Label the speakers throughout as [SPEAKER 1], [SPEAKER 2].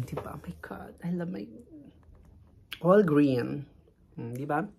[SPEAKER 1] Diba? Oh my God. I love my all green. Diba?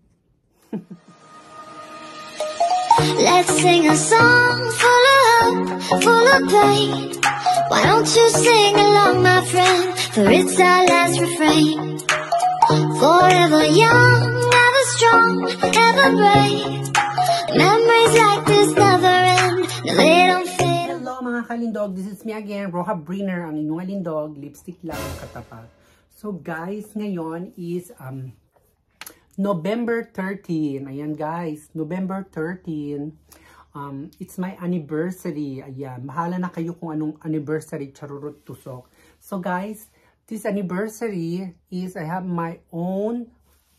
[SPEAKER 2] Let's sing a song full of hope, full of pain. Why don't you sing along, my friend? For it's our last refrain. Forever young, never strong, never brave. Memories like this never end. No, they don't fade.
[SPEAKER 1] Hello mga kalindog, this is me again, Roja Briner, ang inyong kalindog, lipstick lang ang katapat. So guys, ngayon is November 13. Ayan guys, November 13. It's my anniversary. Ayan, bahala na kayo kung anong anniversary, charurot tusok. So guys, this anniversary is I have my own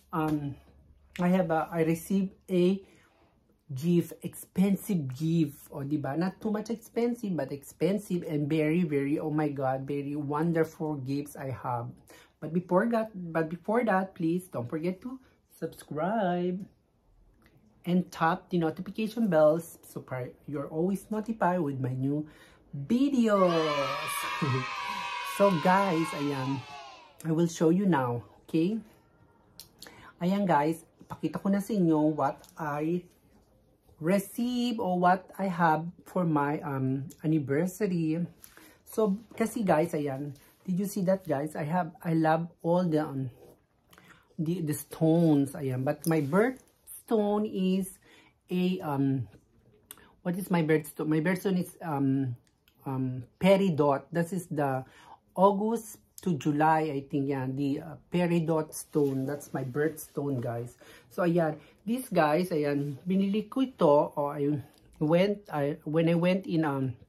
[SPEAKER 1] I received a gift, expensive gift, o diba? Not too much expensive, but expensive and very, very, oh my God, very wonderful gifts I have. But before that, please don't forget to subscribe and tap the notification bells so you're always notified with my new videos. So guys, ayan, I will show you now, okay? Ayan guys, pakita ko na sa inyo what I receive or what I have for my anniversary. So kasi guys, ayan, did you see that guys? I love all the stones, ayan, but my birthstone is a what is my birthstone? My birthstone is peridot. This is the August to July, I think, yeah, the peridot stone. That's my birthstone, guys. So ayan, these guys, ayan, binili ko ito, or when I went in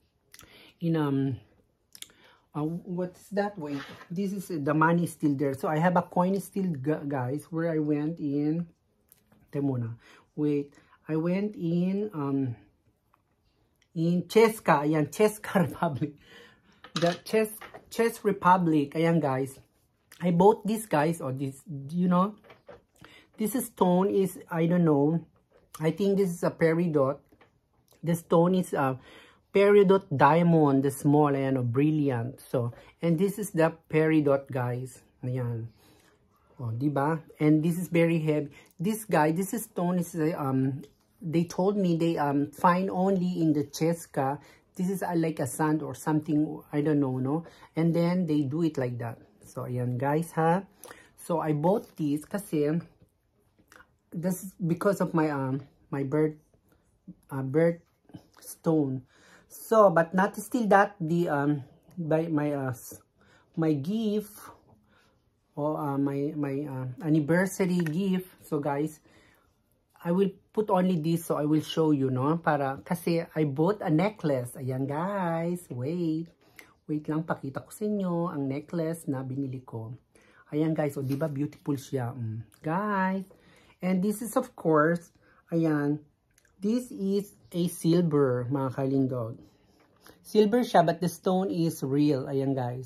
[SPEAKER 1] what's that? Wait, this is the money is still there. So I have a coin still, guys, where I went in. Temuna. Wait, I went in Cheska. Ayan, Cheska Republic. The Czech Republic. Ayan, guys. I bought this, guys, or this, you know, this stone is, I don't know, I think this is a peridot. The stone is a peridot diamond, the small, ayan, or brilliant. So, and this is the peridot, guys. Ayan. Oh, diba? And this is very heavy. This guy, this stone is, they told me they find only in the Cheska. This is like a sand or something, I don't know, no? And then they do it like that. So, ayan, guys, ha? So, I bought this kasi, this is because of my, my birth stone. So, but not still that, the, by my gift, or my anniversary gift. So, guys, I will put only this, so I will show you, no? Para, kasi I bought a necklace. Ayan, guys. Wait lang, pakita ko sa inyo ang necklace na binili ko. Ayan, guys. O, diba beautiful siya? Guys. And this is, of course, ayan, this is a silver, mga kalindog. Silver siya, but the stone is real. Ayan, guys.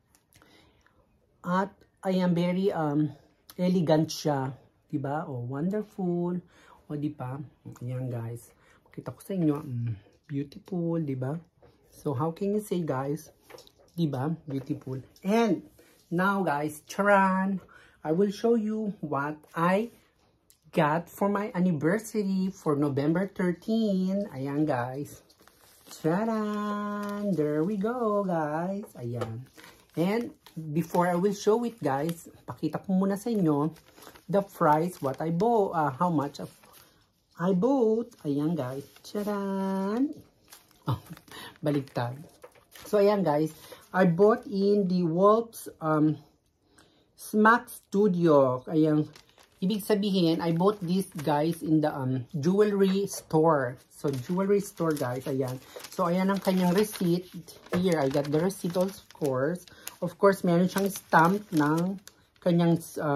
[SPEAKER 1] At, ayan, very, elegant siya. Diba? Oh, wonderful. O, diba? Ayan, guys. Makita ko sa inyo. Beautiful, diba? So, how can you say, guys? Diba? Beautiful. And, now, guys, charan! I will show you what I got for my anniversary for November 13. Ayan, guys. Charan! There we go, guys. Ayan. And, before I will show it, guys, pakita ko muna sa inyo the price, what I bought, how much I bought. Ayan, guys. Charan! Oh, baligtad. So, ayan, guys. I bought in the Wolf's Smack Studio. Ayan. Ibig sabihin, I bought this, guys, in the jewelry store. So, jewelry store, guys. Ayan. So, ayan ang kanyang receipt. Here, I got the receipt, of course. Of course, meron siyang stamp ng kanyang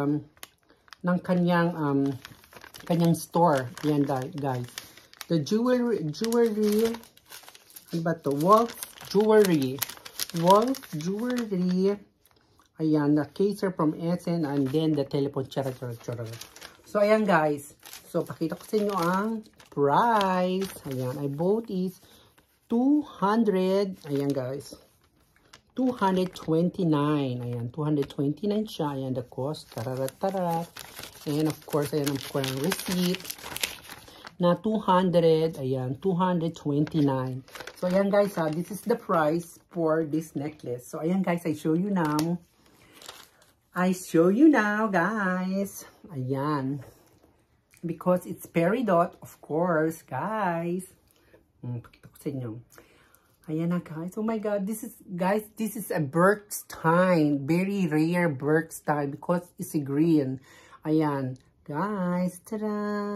[SPEAKER 1] kanyang store. Ayan, guys. The jewelry, ano ba to? Wolf Jewelry. Ayan, the caser from Essen, and then the telephone. So, ayan, guys. So, pakita ko sa inyo ang price. Ayan, I bought is 200. Ayan, guys. 229. Ayan, 229 siya. Ayan, the cost. Tararat. And of course, ayan ang receipt na 200. Ayan, 229. So, ayan guys, this is the price for this necklace. So, ayan guys, I show you now. Guys. Ayan. Because it's peridot, of course, guys. Pakita ko sa inyo. Ayan na, guys. Oh my God, this is a Bergstein. Very rare Bergstein because it's a green. Ayan. Guys, tada!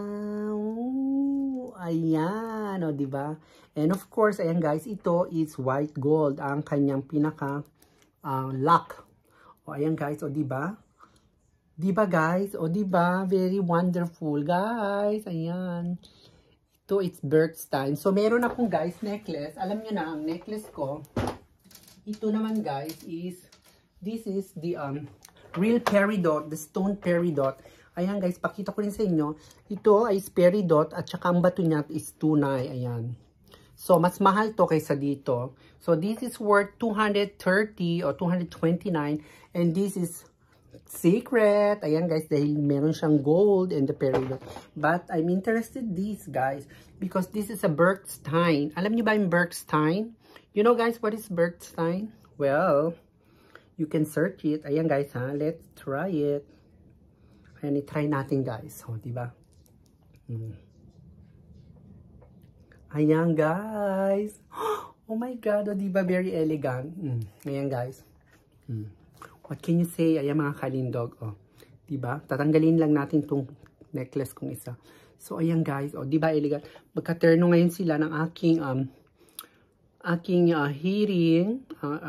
[SPEAKER 1] Ayan, o, diba? And of course, ayan guys, ito is white gold, ang kanyang pinaka lock. O, ayan guys, o, diba? Diba guys? O, diba? Very wonderful, guys. Ayan. Ito, it's Bergstein. So, meron akong guys, necklace. Alam nyo na, ang necklace ko, ito naman guys, this is the real peridot, the stone peridot. Ayan guys, pakita ko rin sa inyo. Ito ay peridot at saka ang bato niya is tunay. Ayan. So, mas mahal to kaysa dito. So, this is worth 230 or 229. And this is secret. Ayan guys, dahil meron siyang gold and the peridot. But, I'm interested this guys. Because this is a Bergstein. Alam niyo ba yung Bergstein? You know guys, what is Bergstein? Well, you can search it. Ayan guys ha. Let's try it. Ayan, i-try natin guys. O, diba? Ayan guys. Oh my God. O, diba? Very elegant. Ayan guys. What can you say? Ayan mga kalindog. O, diba? Tatanggalin lang natin tong necklace kong isa. So, ayan guys. O, diba? Elegant. Magka-terno ngayon sila ng aking hearing.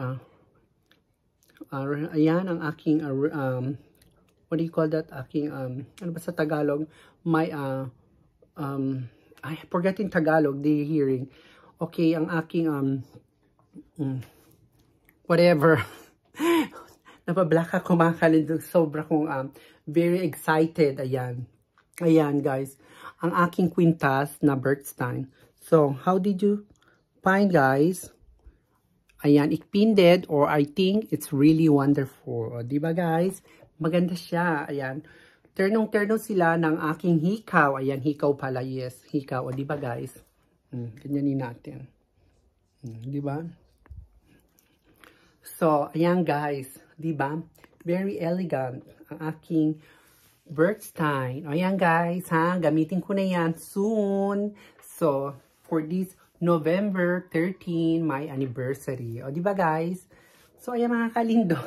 [SPEAKER 1] Ayan ang aking what do you call that? Aking, ano ba sa Tagalog? My, I forgot in Tagalog, the hearing. Okay, ang aking, whatever. Napablack ako mga kalindog. Sobra kong, very excited. Ayan. Ayan, guys. Ang aking quintas na Bergstein. So, how did you find, guys? Ayan, ikpinded, or I think it's really wonderful. O, diba, guys? Maganda siya. Ayan. Ternong-terno sila ng aking hikaw. Ayan, hikaw pala. Yes, hikaw. O, diba guys? Ganyanin natin. Diba? So, ayan guys. Diba? Very elegant. Ang aking Bergstein. O, ayan guys, ha? Gamitin ko na yan soon. So, for this November 13, my anniversary. O, diba guys? So, ayan mga kalindo.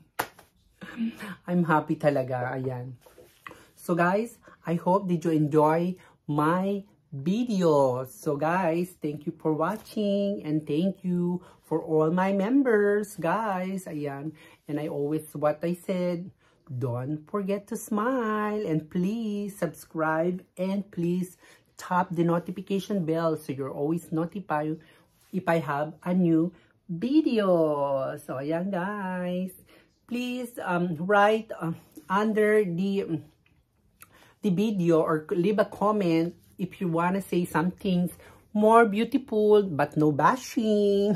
[SPEAKER 1] I'm happy talaga. Ayan. So guys, I hope did you enjoy my video. So guys, thank you for watching and thank you for all my members, guys. Ayan. And I always, what I said, don't forget to smile and please subscribe and please tap the notification bell so you're always notified if I have a new video. So ayan guys. Please write under the video or leave a comment if you want to say something more beautiful but no bashing.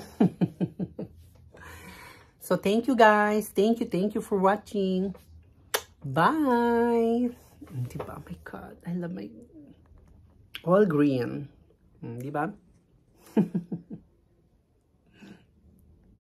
[SPEAKER 1] So thank you guys. Thank you for watching. Bye. Diba? Oh my God. I love my all green. Diba?